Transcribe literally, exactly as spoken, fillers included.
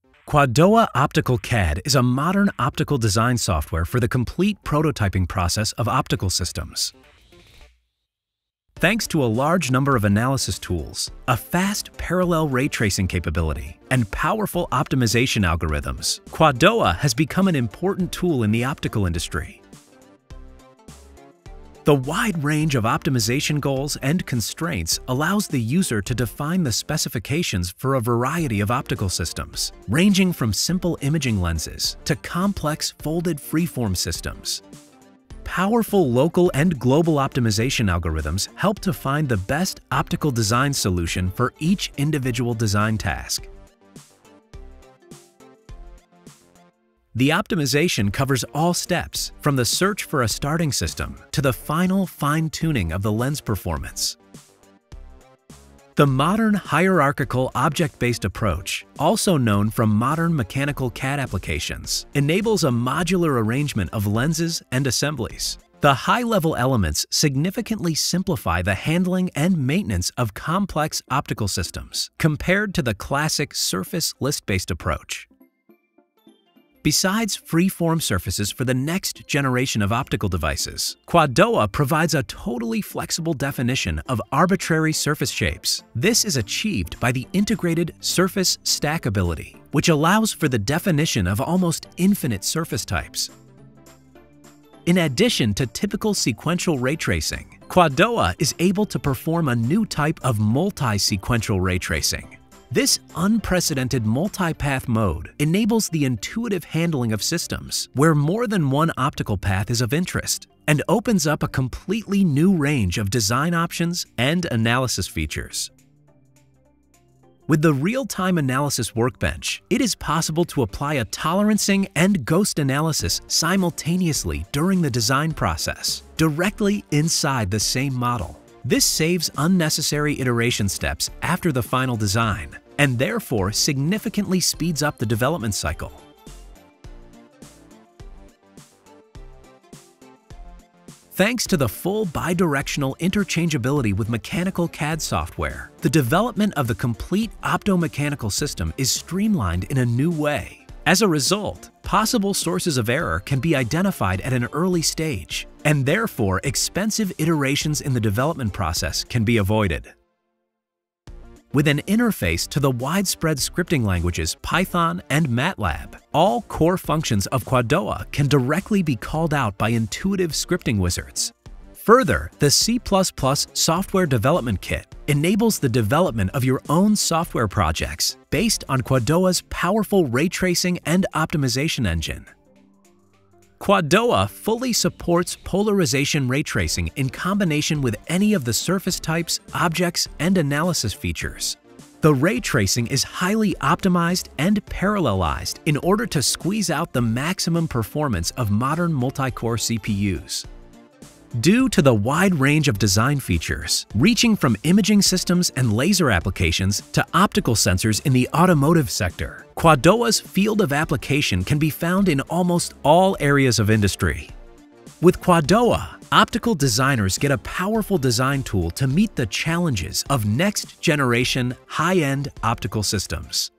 Quadoa Optical C A D is a modern optical design software for the complete prototyping process of optical systems. Thanks to a large number of analysis tools, a fast parallel ray tracing capability, and powerful optimization algorithms, Quadoa has become an important tool in the optical industry. The wide range of optimization goals and constraints allows the user to define the specifications for a variety of optical systems, ranging from simple imaging lenses to complex folded freeform systems. Powerful local and global optimization algorithms help to find the best optical design solution for each individual design task. The optimization covers all steps, from the search for a starting system to the final fine-tuning of the lens performance. The modern hierarchical object-based approach, also known from modern mechanical C A D applications, enables a modular arrangement of lenses and assemblies. The high-level elements significantly simplify the handling and maintenance of complex optical systems compared to the classic surface list-based approach. Besides free-form surfaces for the next generation of optical devices, Quadoa provides a totally flexible definition of arbitrary surface shapes. This is achieved by the integrated surface stackability, which allows for the definition of almost infinite surface types. In addition to typical sequential ray tracing, Quadoa is able to perform a new type of multi-sequential ray tracing. This unprecedented multi-path mode enables the intuitive handling of systems where more than one optical path is of interest and opens up a completely new range of design options and analysis features. With the real-time analysis workbench, it is possible to apply a tolerancing and ghost analysis simultaneously during the design process, directly inside the same model. This saves unnecessary iteration steps after the final design and therefore significantly speeds up the development cycle. Thanks to the full bi-directional interchangeability with mechanical C A D software, the development of the complete opto-mechanical system is streamlined in a new way. As a result, possible sources of error can be identified at an early stage, and therefore expensive iterations in the development process can be avoided. With an interface to the widespread scripting languages Python and MATLAB, all core functions of Quadoa can directly be called out by intuitive scripting wizards. Further, the C plus plus Software Development Kit enables the development of your own software projects based on Quadoa's powerful ray tracing and optimization engine. Quadoa fully supports polarization ray tracing in combination with any of the surface types, objects, and analysis features. The ray tracing is highly optimized and parallelized in order to squeeze out the maximum performance of modern multi-core C P Us. Due to the wide range of design features, reaching from imaging systems and laser applications to optical sensors in the automotive sector, Quadoa's field of application can be found in almost all areas of industry. With Quadoa, optical designers get a powerful design tool to meet the challenges of next-generation high-end optical systems.